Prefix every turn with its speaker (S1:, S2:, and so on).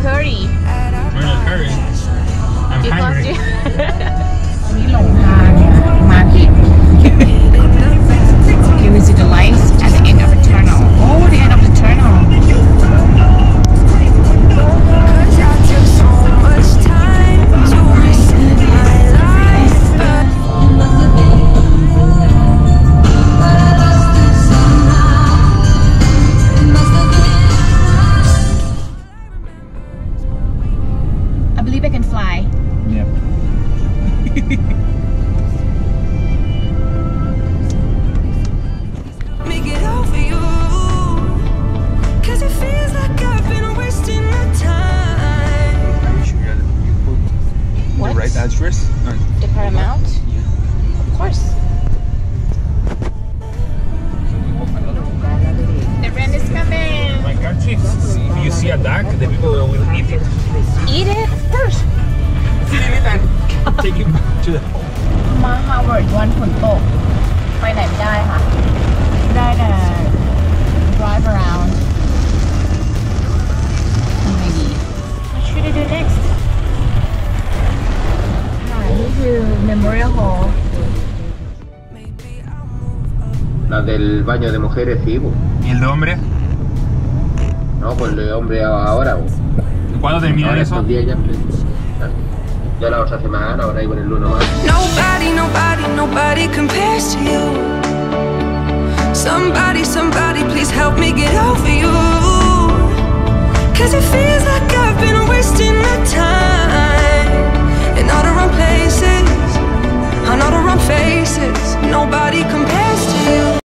S1: curry.
S2: We're not hurry. I'm
S1: Because
S2: hungry.
S1: วันนี้หลงทางเนี่ยมาผิด Can we see the lights at the end of the tunnel? Oh, the end of the tunnel. I believe I can fly.
S2: Yep.
S3: Make it all for you, 'cause it feels like I've been wasting my time.
S2: Are you sure you put
S1: What?
S2: the right address?
S1: The Paramount? Of course. The rain is coming.
S2: My country, if you see a duck, the people will eat it.
S1: Eat it first.
S2: Take it back to the home.
S1: มาฮาร์วาร์ดวันฝนตกไปไหนไม่ได้ค่ะ ได้แต่ drive around ทำไงดี What should I do next ค่ะนี่คือ Memorial Hall
S4: La del baño de mujeres, sí, pues.
S2: ¿Y el de hombre?
S4: No, pues el de hombre ahora, pues.
S2: ¿Cuándo termina
S4: Ahora
S2: eso?
S4: estos días ya la otra semana, ahora hay con el lunes más.
S3: Nobody compares to you. Somebody, please help me get over you. 'Cause it feels like I've been wasting my time, and all the